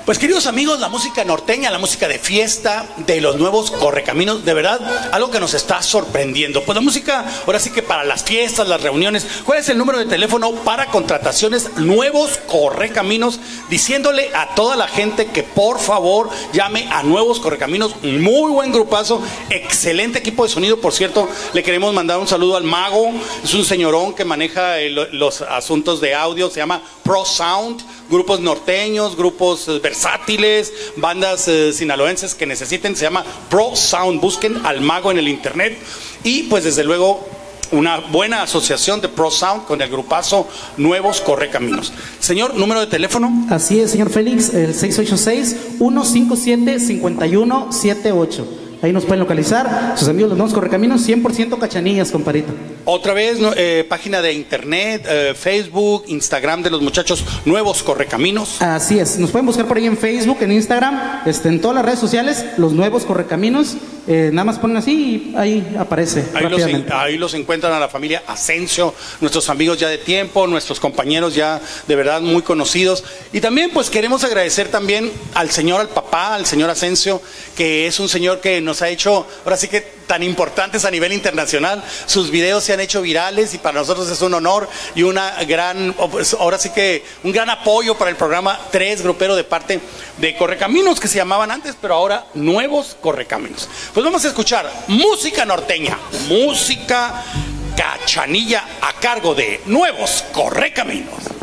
Pues queridos amigos, la música norteña, la música de fiesta, de los nuevos correcaminos, de verdad, algo que nos está sorprendiendo. Pues la música, ahora sí que para las fiestas, las reuniones. ¿Cuál es el número de teléfono para contrataciones Nuevos Correcaminos? Diciéndole a toda la gente que por favor llame a Nuevos Correcaminos. Muy buen grupazo, excelente equipo de sonido. Por cierto, le queremos mandar un saludo al mago. Es un señorón que maneja los asuntos de audio, se llama Pro Sound. Grupos norteños, grupos versátiles, bandas sinaloenses que necesiten, se llama Pro Sound. Busquen al mago en el internet. Y pues desde luego una buena asociación de Pro Sound con el grupazo Nuevos Correcaminos. Señor, número de teléfono. Así es, señor Félix, el 686-157-5178. Ahí nos pueden localizar, sus amigos los Nuevos Correcaminos, 100% cachanillas, comparito. Otra vez, página de internet, Facebook, Instagram de los muchachos Nuevos Correcaminos. Así es, nos pueden buscar por ahí en Facebook, en Instagram, en todas las redes sociales, los Nuevos Correcaminos. Nada más ponen así y ahí aparece. Ahí los encuentran a la familia Asensio, nuestros amigos ya de tiempo, nuestros compañeros ya de verdad muy conocidos. Y también pues queremos agradecer también al papá, al señor Asensio, que es un señor que nos ha hecho, ahora sí que tan importantes a nivel internacional. Sus videos se han hecho virales y para nosotros es un honor y una gran, pues ahora sí que un gran apoyo para el programa 3 grupero de parte de Correcaminos, que se llamaban antes, pero ahora Nuevos Correcaminos. Pues vamos a escuchar música norteña, música cachanilla a cargo de Nuevos Correcaminos.